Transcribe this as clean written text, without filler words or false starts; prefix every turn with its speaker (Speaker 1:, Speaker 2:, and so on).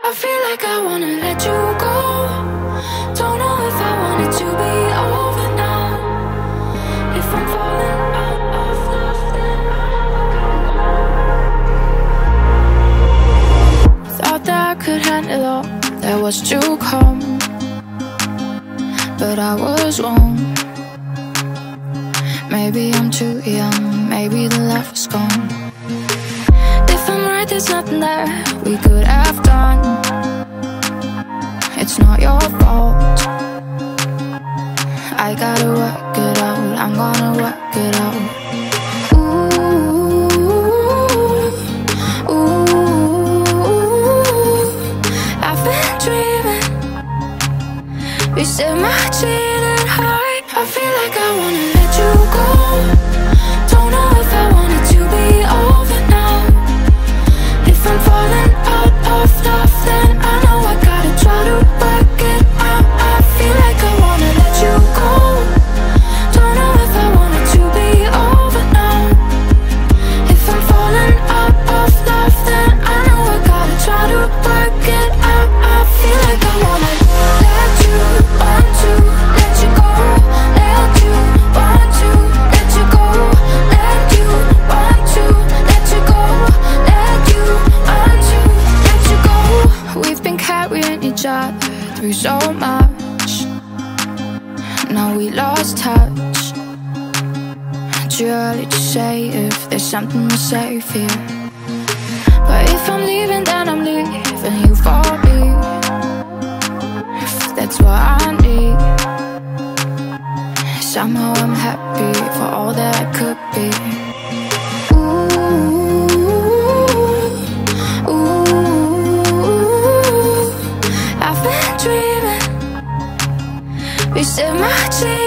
Speaker 1: I feel like I wanna let you go. Don't know if I want it to be over now. If I'm falling out of love, then thought that I could handle all that was to come, but I was wrong. Maybe I'm too young, maybe the love is gone. If I'm right, there's nothing that we could have done. It's not your fault. I gotta work it out, I'm gonna work it out. Ooh, ooh, I've been dreaming. We set my cheating heart. I feel like I wanna let you go. Don't know if I want it to be over now. If I'm falling out of love, then I know I gotta try to work it out. I feel like I wanna let you go. Don't know if I want it to be over now. If I'm falling out of love, then I know I gotta try to work it out. I feel like I wanna let you, want to let you go. Let you, want to let you go. Let you, want to let you go. Let you, want to let you go. We've been carrying each other through so much. Now we lost touch. Too early to say if there's something to save here. But if I'm leaving, then I'm leaving you for me. If that's what I need. Somehow I'm happy for all that I could be. Ooh, ooh, I've been dreaming. We set my cheese.